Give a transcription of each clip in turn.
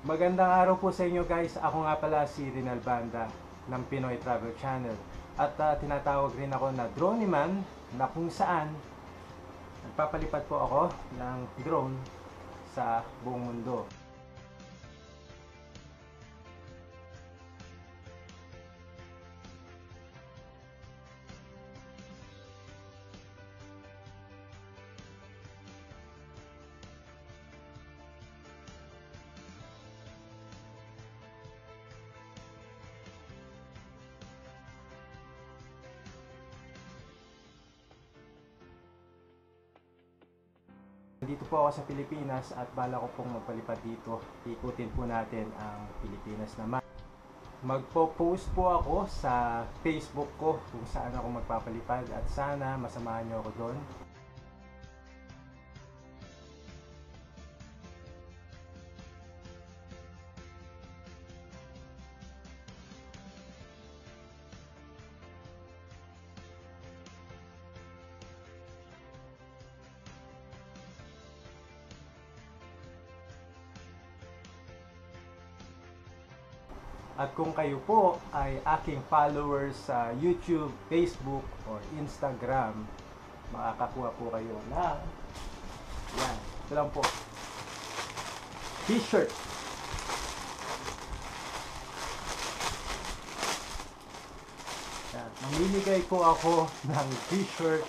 Magandang araw po sa inyo guys. Ako nga pala si Rinal Banda ng Pinoy Travel Channel. At tinatawag rin ako na Droneman, na kung saan nagpapalipad po ako ng drone sa buong mundo. Dito po ako sa Pilipinas at bala ko pong magpalipad dito. Ikutin po natin ang Pilipinas naman. Magpo-post po ako sa Facebook ko kung saan ako magpapalipad at sana masamahan niyo ako doon. At kung kayo po ay aking followers sa YouTube, Facebook, or Instagram, makakakuha po kayo ng yan, ito lang po, t-shirt. Yan, mamimigay po ako ng t-shirt,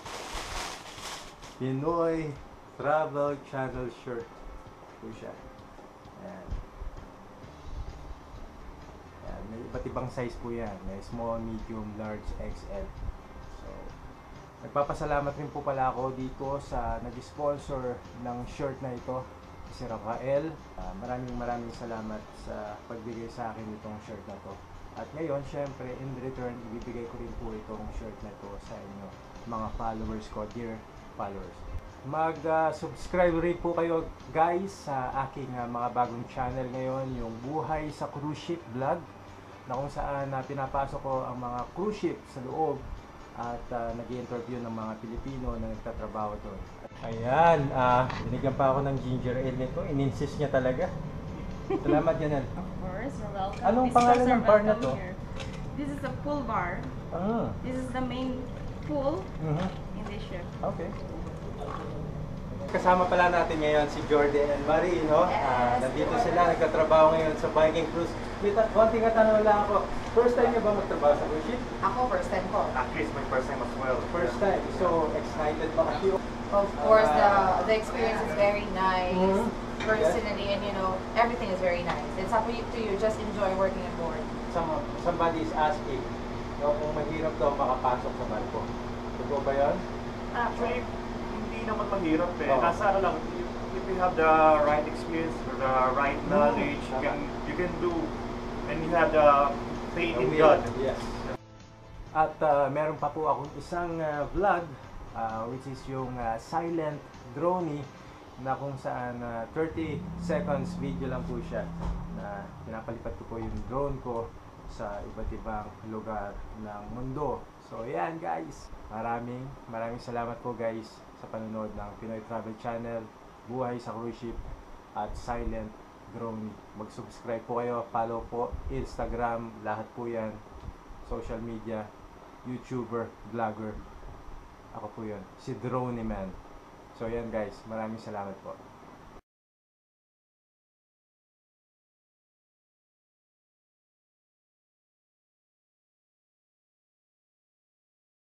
Pinoy Travel Channel shirt po siya. Yan. May iba't ibang size po yan. May small, medium, large, XL. So, nagpapasalamat rin po pala ako dito sa nag-sponsor ng shirt na ito, si Rafael. Maraming salamat sa pagbigay sa akin itong shirt na to. At ngayon, syempre, in return, ibibigay ko rin po itong shirt na ito sa inyo, mga followers ko, dear followers. Mag-subscribe rin po kayo guys sa aking mga bagong channel ngayon, yung Buhay sa Cruise Ship Vlog, na kung saan pinapasok ko ang mga cruise ship sa loob at nag-i-interview ng mga Pilipino na nagtatrabaho doon. Ayan, binigyan pa ako ng ginger ale nito. In-insist niya talaga. Salamat, Janel. Of course, you're welcome. Anong Visitors pangalan are ng bar na welcome to? here. This is a pool bar. Ah. This is the main pool in this ship. Okay. Kasama pala natin ngayon si Jordan and Marie, no? Nandito sila, nagtatrabaho ngayon sa Viking Cruise. Konting katanong lang ako. First time niyo ba magtrabaho sa cruise ship? Ako, first time ko. Actually, it's my first time as well. First time. So, excited ba kayo? Of course, the experience is very nice. Mhm. Personally, and you know, everything is very nice. It's up to you. Just enjoy working on board. Somebody is asking, no, kung mahirap daw makapasok sa barko. Totoo ba yun? Actually, hindi naman mahirap eh. Oo. Nasa ano lang, if you have the right experience or the right knowledge, you can do, and you have the faith in God. Yes. At meron pa po akong isang vlog, which is yung silent drone, na kung saan 30 seconds video lang po siya, na pinapalipat ko po yung drone ko sa iba't ibang lugar ng mundo. So yan guys, maraming salamat po guys sa panonood ng Pinoy Travel Channel, Buhay sa Cruise Ship at Silent Drone. Mag-subscribe po kayo, follow po, Instagram, lahat po yan, social media, YouTuber, vlogger. Ako po yun, si Droneman. So yan guys, maraming salamat po.